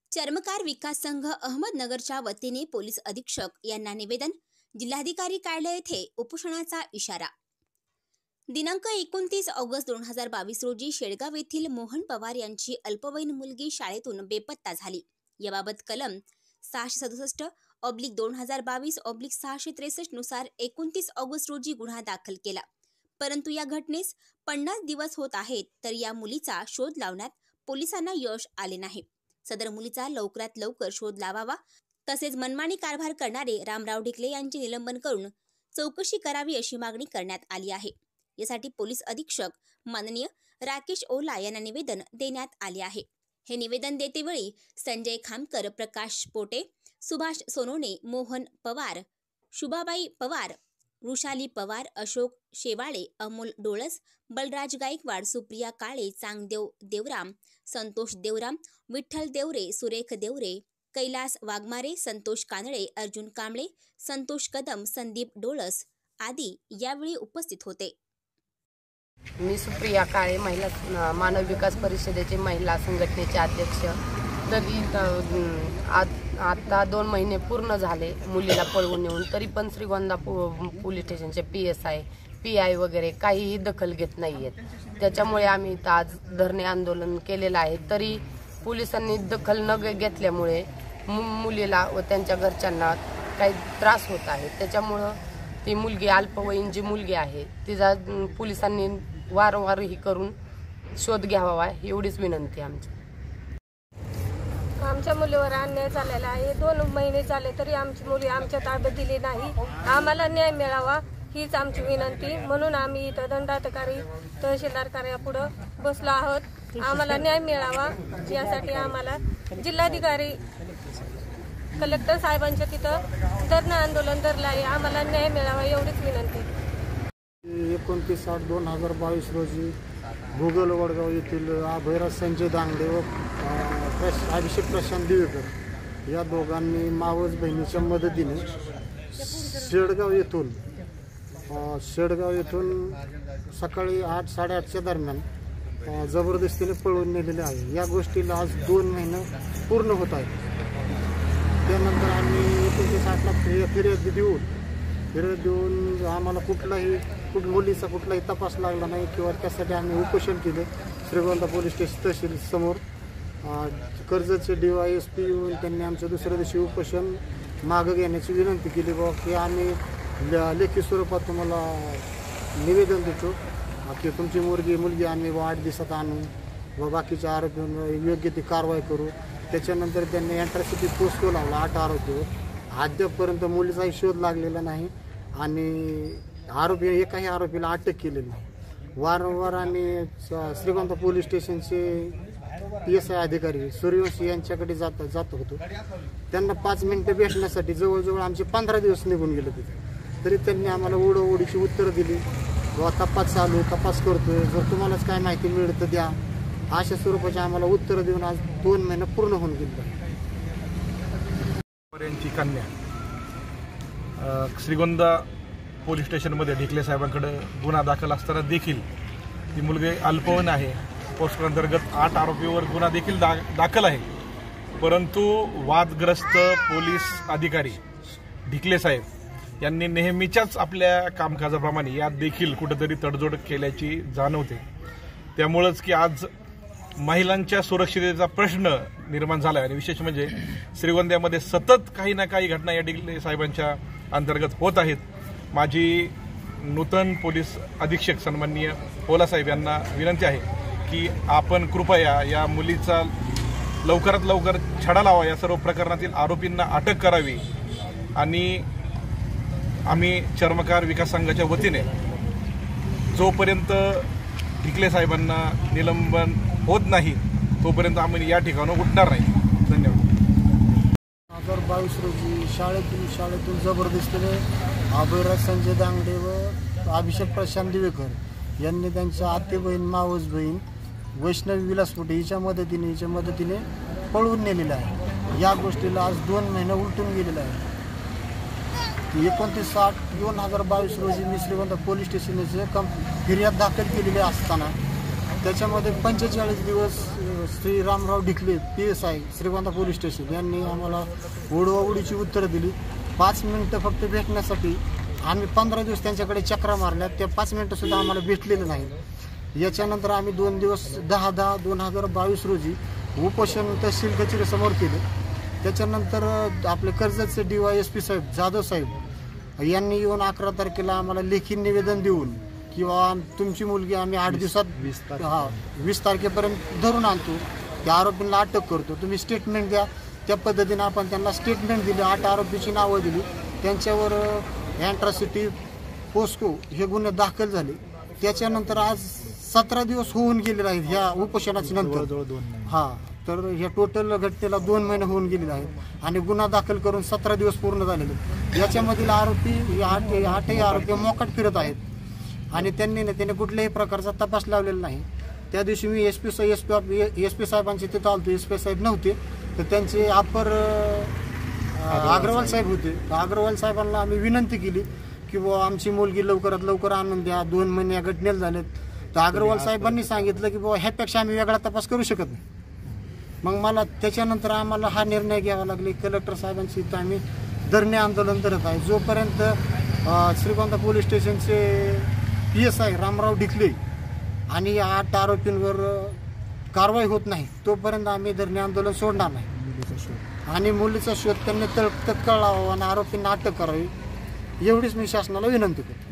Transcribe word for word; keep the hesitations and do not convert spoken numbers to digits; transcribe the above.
चर्मकार विकास संघ अहमदनगरच्या वतीने पोलीस अधीक्षक यांना निवेदन, जिल्हाधिकारी कार्यालय येथे उपोषणाचा इशारा। दिनांक एकोणतीस ऑगस्ट दोन हजार बावीस रोजी शेडगाव येथील मोहन पवार यांची अल्पवयीन मुलगी शाळेतून बेपत्ता झाली। याबाबत कलम सहाशे सदुसष्ट ऑब्लिक दोन हजार बावीस ऑब्लिक सहाशे त्रेसष्ट नुसार एकोणतीस ऑगस्ट रोजी गुन्हा दाखल केला। परंतु या घटनेस पन्नास दिवस होत आहेत तर या मुलीचा शोध लावण्यात पोलिसांना यश आले नाही। सदर मुलीचा लवकरात लवकर शोध लावावा, तसेच मनमानी कारभार करणारे रामराव ढिकले यांचे निलंबन करून चौकशी करावी अशी मागणी करण्यात आली आहे। यासाठी पोलीस अधीक्षक माननीय राकेश ओला यांना निवेदन देण्यात आले आहे। हे निवेदन देतेवेळी संजय खामकर, प्रकाश पोटे, सुभाष सोनोने, मोहन पवार, शुभाबाई पवार, वृषाली पवार, अशोक शेवाळे, अमोल डोळस, बलराज गायकवाड, सुप्रिया काळे, चांगदेव देवराम, संतोष देवराम, विठ्ठल देवरे, सुरेख देवरे, कैलास वाघमारे, संतोष कानडे, अर्जुन कांबळे, संतोष कदम, संदीप डोळस आदी यावेळी उपस्थित होते। मी सुप्रिया काळे, महिला मानव विकास परिषदेचे महिला संघटनेचे अध्यक्ष। तरी आता दोन महिने पूर्ण झाले मुलीला पळवून नेऊन, तरी पण श्रीगोंदा पोलीस स्टेशनचे P S I P I वगैरे काहीही दखल घेत नाहीयेत। त्याच्यामुळे आम्ही आज धरणे आंदोलन केलेलं आहे। तरी पोलिसांनी दखल न घेतल्यामुळे मुलीला व त्यांच्या घरच्यांना काही त्रास होत आहे। त्याच्यामुळं ती मुलगी, अल्पवयीन जी मुलगी आहे, तिचा पोलिसांनी वारंवार ही करून शोध घ्यावा एवढीच विनंती आमची। आमच्या मुलीवर अन्याय झालेला आहे। दोन महिने झाले तरी आमची मुली आमच्या ताब्यात दिली नाही। आम्हाला न्याय मिळावा हीच आमची विनंती, म्हणून आम्ही इथं दंडाधिकारी तहसीलदार कार्यापुढे बसलो आहोत। आम्हाला न्याय मिळावा यासाठी आम्हाला जिल्हाधिकारी कलेक्टर साहेबांच्या तिथं धरणं आंदोलन धरलं आहे। आम्हाला न्याय मिळावा एवढीच विनंती। एकोणतीस आठ दोन हजार बावीस रोजी भूगोल वडगाव येथील अभयराज संजय दांगडे व अभिषेक प्रशांत दिवेकर या दोघांनी मावस बहिणीच्या मदतीने शेडगाव येथून शेडगाव येथून सकाळी आठ साडेआठच्या दरम्यान जबरदस्तीने पळवून नेलेले आहे। या गोष्टीला आज दोन महिने पूर्ण होत आहेत। त्यानंतर आम्ही एकोणतीस आठला फिर्याद देऊन फिर्याद देऊन आम्हाला कुठलाही कुठ मुलीचा कुठलाही तपास लागला नाही किंवा त्यासाठी आम्ही उपोषण केले श्रीगोंदा पोलीस स्टेशन तहसील समोर। कर्जतचे डी वाय एस पी येऊन त्यांनी आमच्या दुसऱ्या दिवशी उपोषण मागं घेण्याची विनंती केली बा की आम्ही लेखी स्वरूपात तुम्हाला निवेदन देतो की तुमची मुलगी मुलगी आम्ही व आठ दिवसात आणू व बाकीच्या आरोपींवर योग्य ती कारवाई करू। त्याच्यानंतर त्यांनी अॅट्रॉसिटी पोस्को लावला आठ आरोपीवर। अद्यापपर्यंत मुलीचाही शोध लागलेला नाही आणि आरोपी एकाही आरोपीला अटक केलेली नाही। वारंवार आम्ही श्रीगोंदा पोलीस स्टेशनचे पी एस आय अधिकारी सूर्यवंशी यांच्याकडे जात जात होतो। त्यांना पाच मिनिटं भेटण्यासाठी जवळजवळ आमचे पंधरा दिवस निघून गेले तिथे, तरी त्यांनी आम्हाला ओढोओढीची उत्तरं दिली व तपास चालू तपास करतोय, जर तुम्हालाच काय माहिती मिळत तर द्या, अशा स्वरूपाची आम्हाला उत्तरं देऊन आज दोन महिने पूर्ण होऊन गेले। यांची कन्या श्रीगोंदा पोलीस स्टेशनमध्ये ढिकले साहेबांकडे गुन्हा दाखल असताना देखील ती मुलगी अल्पवयीन आहे। पोस्को अंतर्गत आठ आरोपीवर गुन्हा देखील दा दाखल आहे। परंतु वादग्रस्त पोलीस अधिकारी ढिकले साहेब यांनी नेहमीच्याच आपल्या कामकाजाप्रमाणे यात देखील कुठेतरी तडजोड केल्याची जाणवते। त्यामुळेच की आज महिलांच्या सुरक्षिततेचा प्रश्न निर्माण झाला आहे आणि विशेष म्हणजे श्रीगोंद्यामध्ये सतत काही ना काही घटना या ढिकले साहेबांच्या अंतर्गत होत आहेत। माझी नूतन पोलीस अधीक्षक सन्माननीय ओला साहेब यांना विनंती आहे की आपण कृपया या मुलीचा लवकरात लवकर छडा लावा, या सर्व प्रकरणातील आरोपींना अटक करावी आणि आम्ही चर्मकार विकास संघाच्या वतीने जोपर्यंत ढिकले साहेबांना निलंबन होत नाही तोपर्यंत आम्ही या ठिकाणी उठणार नाही। धन्यवाद। दोन हजार बावीस रोजी शाळेतून शाळेतून जबरदस्तीने अभयराज संजय दांगडे व अभिषेक प्रशांत दिवेकर यांनी त्यांच्या आते बहीण मावस बहीण वैष्णवी विलासपुटे हिच्या मदतीने हिच्या मदतीने पळवून नेलेलं आहे। या गोष्टीला आज दोन महिने उलटून गेलेला आहे। एकोणतीस आठ दोन हजार बावीस रोजी मी श्रीगोंदा पोलीस स्टेशनचे कम फिर्याद दाखल केलेली असताना त्याच्यामध्ये पंचेचाळीस दिवस अ, Shri Ramrao Dhikle P S I Shrigonda police station यांनी आम्हाला ओढवाओढीची उत्तरं दिली. पाच मिनटं फक्त भेटण्यासाठी आम्ही पंधरा दिवस त्यांच्याकडे चक्रा मारल्या, त्या पाच मिनटंसुद्धा आम्हाला भेटलेलं नाही. याच्यानंतर आम्ही दोन दिवस दहा दहा दोन हजार बावीस रोजी उपोषण तहसील कचेरीसमोर केले. त्याच्यानंतर आपले कर्जतचे डी वाय एस पी साहेब जाधव साहेब यांनी येऊन अकरा तारखेला आम्हाला लेखी निवेदन देऊन किंवा तुमची मुलगी आम्ही आठ दिवसात वीस हा वीस तारखेपर्यंत धरून आणतो, त्या आरोपींना अटक करतो, तुम्ही स्टेटमेंट द्या. त्या पद्धतीने आपण त्यांना स्टेटमेंट दिले. आठ आरोपीची नावं दिली, त्यांच्यावर अॅट्रॉसिटी पोस्को हे गुन्हे दाखल झाले. त्याच्यानंतर आज सतरा दिवस होऊन गेलेले आहेत ह्या उपोषणाच्या नंतर. हा तर ह्या टोटल घटनेला दोन महिने होऊन गेलेले आहेत आणि गुन्हा दाखल करून सतरा दिवस पूर्ण झालेले. याच्यामधील आरोपी आठ आठही आरोपी मोकाट फिरत आहेत आणि त्यांनी ना त्याने कुठल्याही प्रकारचा तपास लावलेला नाही. त्या दिवशी मी S P S P S P साहेबांचे तिथं आलतो. एस पी साहेब नव्हते तर त्यांचे अपर अग्रवाल साहेब होते. अग्रवाल साहेबांना आम्ही विनंती केली की बुवा आमची मुलगी लवकरात लवकर आणून द्या, दोन महिने या घटनेला झालेत. तर अग्रवाल साहेबांनी सांगितलं की बुवा ह्यापेक्षा आम्ही वेगळा तपास करू शकत नाही. मग मला त्याच्यानंतर आम्हाला हा निर्णय घ्यावा लागले. कलेक्टर साहेबांची इथं आम्ही धरणे आंदोलन करत आहे. जोपर्यंत श्रीगोंदा पोलीस स्टेशनचे P S I Ramrao Dhikle आणि या आठ आरोपींवर कारवाई होत नाही तोपर्यंत आम्ही धरणे आंदोलन सोडणार नाही. आणि मुलीचा शोध त्यांनी तत्काळ लावावा आणि आरोपींना अटक करावी एवढीच मी शासनाला विनंती करतो.